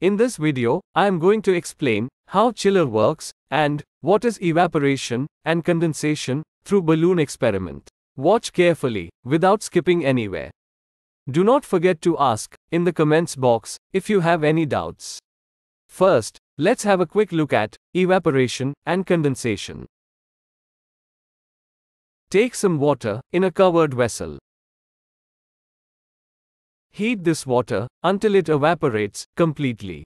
In this video, I am going to explain how chiller works and what is evaporation and condensation through balloon experiment. Watch carefully, without skipping anywhere. Do not forget to ask in the comments box if you have any doubts. First, let's have a quick look at evaporation and condensation. Take some water in a covered vessel. Heat this water until it evaporates completely.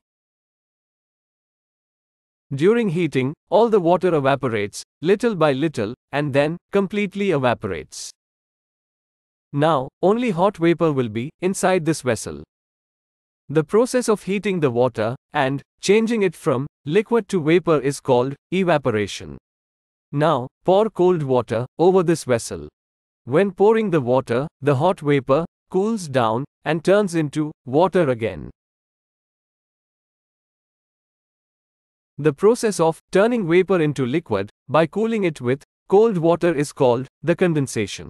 During heating, all the water evaporates, little by little, and then completely evaporates. Now, only hot vapor will be inside this vessel. The process of heating the water and changing it from liquid to vapor is called evaporation. Now, pour cold water over this vessel. When pouring the water, the hot vapor cools down and turns into water again. The process of turning vapor into liquid by cooling it with cold water is called the condensation.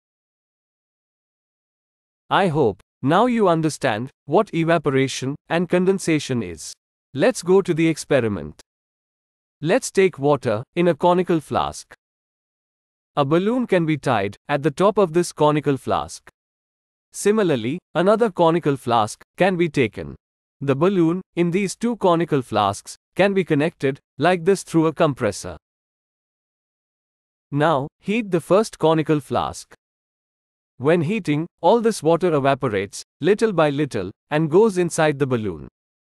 I hope now you understand what evaporation and condensation is. Let's go to the experiment. Let's take water in a conical flask. A balloon can be tied at the top of this conical flask. Similarly, another conical flask can be taken. The balloon in these two conical flasks can be connected like this through a compressor. Now, heat the first conical flask. When heating, all this water evaporates, little by little, and goes inside the balloon.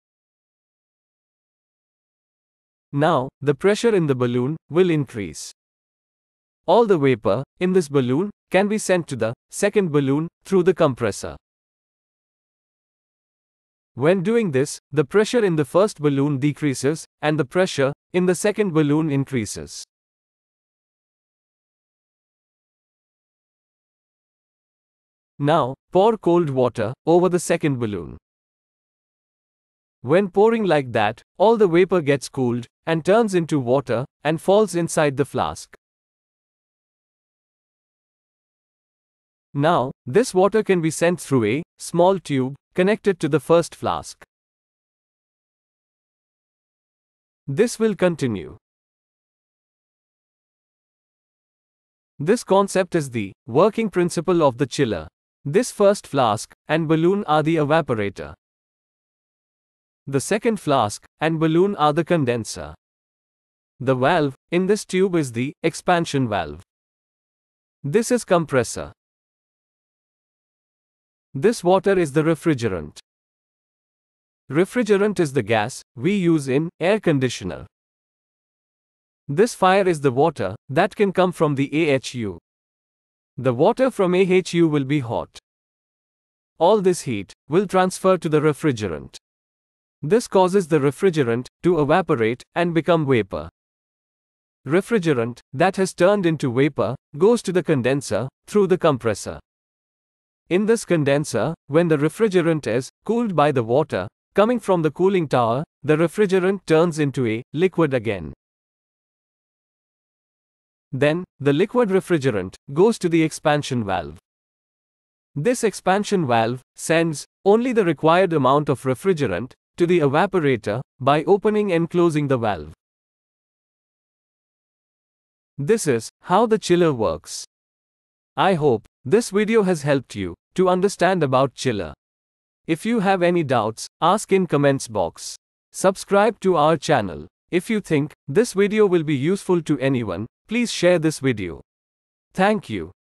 Now, the pressure in the balloon will increase. All the vapor in this balloon can be sent to the second balloon through the compressor. When doing this, the pressure in the first balloon decreases, and the pressure in the second balloon increases. Now, pour cold water over the second balloon. When pouring like that, all the vapor gets cooled and turns into water and falls inside the flask. Now, this water can be sent through a small tube connected to the first flask. This will continue. This concept is the working principle of the chiller. This first flask and balloon are the evaporator. The second flask and balloon are the condenser. The valve in this tube is the expansion valve. This is compressor. This water is the refrigerant. Refrigerant is the gas we use in air conditioner. This fire is the water that can come from the AHU. The water from AHU will be hot. All this heat will transfer to the refrigerant. This causes the refrigerant to evaporate and become vapor. Refrigerant that has turned into vapor goes to the condenser through the compressor. In this condenser, when the refrigerant is cooled by the water coming from the cooling tower, the refrigerant turns into a liquid again. Then, the liquid refrigerant goes to the expansion valve. This expansion valve sends only the required amount of refrigerant to the evaporator by opening and closing the valve. This is how the chiller works. I hope this video has helped you to understand about chiller. If you have any doubts, ask in comments box. Subscribe to our channel. If you think this video will be useful to anyone, please share this video. Thank you.